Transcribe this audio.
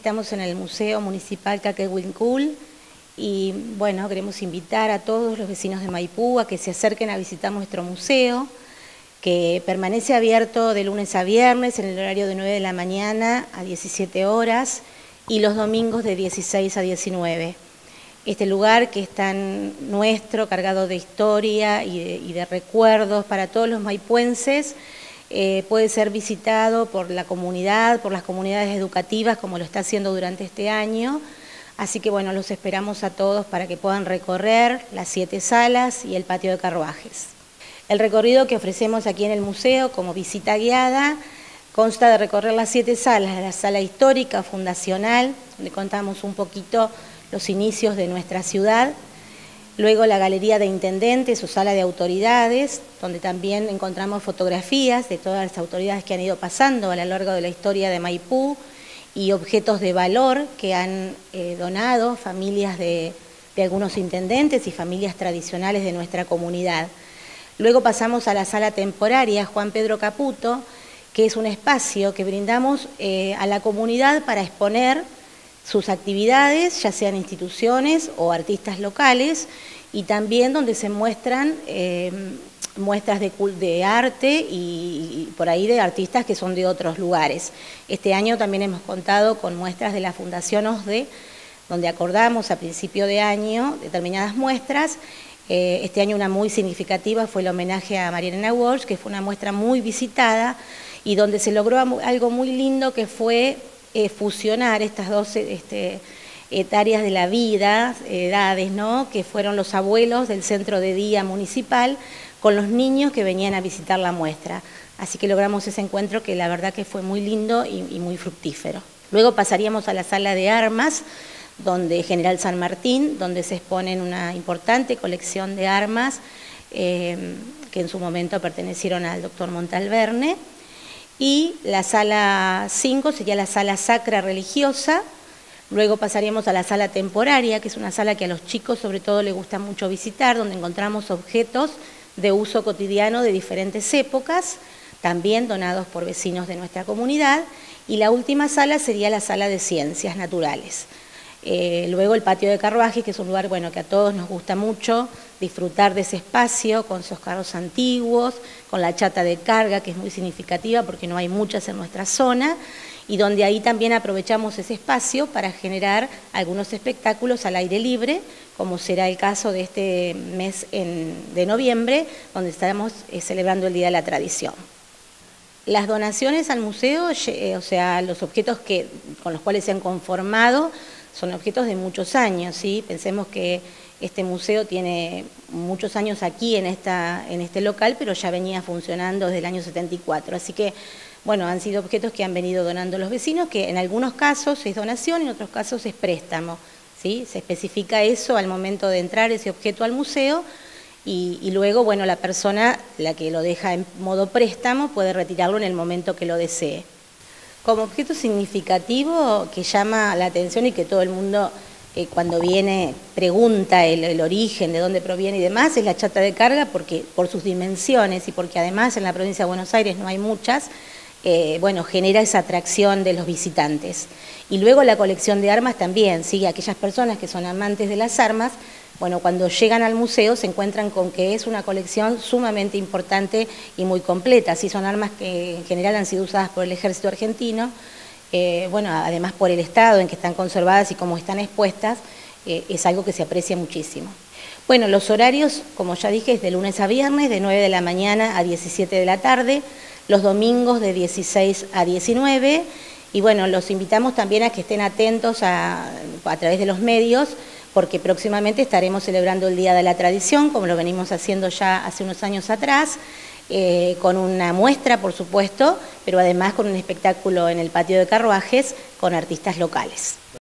Estamos en el Museo Municipal Caquehuincul y bueno, queremos invitar a todos los vecinos de Maipú a que se acerquen a visitar nuestro museo, que permanece abierto de lunes a viernes en el horario de 9 de la mañana a 17 horas y los domingos de 16 a 19. Este lugar que es tan nuestro, cargado de historia y de recuerdos para todos los maipuenses, puede ser visitado por la comunidad, por las comunidades educativas, como lo está haciendo durante este año. Así que bueno, los esperamos a todos para que puedan recorrer las 7 salas y el patio de carruajes. El recorrido que ofrecemos aquí en el museo como visita guiada consta de recorrer las 7 salas, la sala histórica, fundacional, donde contamos un poquito los inicios de nuestra ciudad. Luego la galería de intendentes o sala de autoridades, donde también encontramos fotografías de todas las autoridades que han ido pasando a lo largo de la historia de Maipú y objetos de valor que han donado familias de algunos intendentes y familias tradicionales de nuestra comunidad. Luego pasamos a la sala temporaria Juan Pedro Caputo, que es un espacio que brindamos a la comunidad para exponer sus actividades, ya sean instituciones o artistas locales, y también donde se muestran muestras de arte y por ahí de artistas que son de otros lugares. Este año también hemos contado con muestras de la Fundación OSDE, donde acordamos a principio de año determinadas muestras. Este año una muy significativa fue el homenaje a María Elena Walsh, que fue una muestra muy visitada y donde se logró algo muy lindo, que fue fusionar estas dos áreas de la vida, edades, ¿no?, que fueron los abuelos del centro de día municipal con los niños que venían a visitar la muestra. Así que logramos ese encuentro que la verdad que fue muy lindo y muy fructífero. Luego pasaríamos a la sala de armas, donde General San Martín, donde se exponen una importante colección de armas que en su momento pertenecieron al doctor Montalverne. Y la sala 5 sería la sala sacra religiosa. Luego pasaríamos a la sala temporaria, que es una sala que a los chicos sobre todo les gusta mucho visitar, donde encontramos objetos de uso cotidiano de diferentes épocas, también donados por vecinos de nuestra comunidad. Y la última sala sería la sala de ciencias naturales. Luego el patio de carruajes, que es un lugar bueno, que a todos nos gusta mucho disfrutar de ese espacio, con esos carros antiguos, con la chata de carga, que es muy significativa porque no hay muchas en nuestra zona, y donde ahí también aprovechamos ese espacio para generar algunos espectáculos al aire libre, como será el caso de este mes de noviembre, donde estaremos celebrando el Día de la Tradición. Las donaciones al museo, o sea, los objetos con los cuales se han conformado, son objetos de muchos años, ¿sí? Pensemos que este museo tiene muchos años aquí en este local, pero ya venía funcionando desde el año 74. Así que, bueno, han sido objetos que han venido donando los vecinos, que en algunos casos es donación y en otros casos es préstamo, ¿sí? Se especifica eso al momento de entrar ese objeto al museo y luego, bueno, la persona, la que lo deja en modo préstamo, puede retirarlo en el momento que lo desee. Como objeto significativo que llama la atención y que todo el mundo cuando viene pregunta el origen, de dónde proviene y demás, es la chata de carga, porque por sus dimensiones y porque además en la provincia de Buenos Aires no hay muchas, bueno, genera esa atracción de los visitantes. Y luego la colección de armas también, ¿sí? Aquellas personas que son amantes de las armas, bueno, cuando llegan al museo se encuentran con que es una colección sumamente importante y muy completa. Sí, son armas que en general han sido usadas por el ejército argentino, bueno, además por el estado en que están conservadas y como están expuestas, es algo que se aprecia muchísimo. Bueno, los horarios, como ya dije, es de lunes a viernes, de 9 de la mañana a 17 de la tarde, los domingos de 16 a 19, y bueno, los invitamos también a que estén atentos a través de los medios, porque próximamente estaremos celebrando el Día de la Tradición, como lo venimos haciendo ya hace unos años atrás, con una muestra, por supuesto, pero además con un espectáculo en el patio de carruajes con artistas locales.